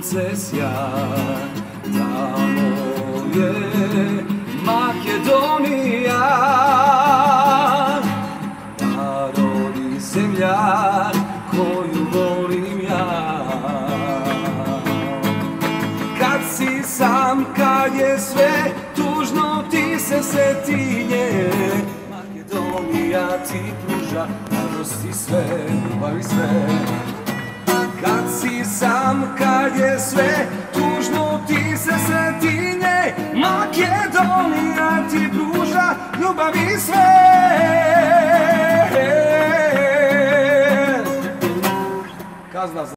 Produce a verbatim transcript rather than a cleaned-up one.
sunce sjaj, tamo je Makedonija, narod i zemlja koju volim ja. Kad si sam, kad je sve tužno, ti se seti nje. Makedonija ti pruža radost i sve, ljubav i sve. Kad si sam, kad je sve tužno, ti se seti nje. Makedonija ti pruža ljubav i sve. Kazna za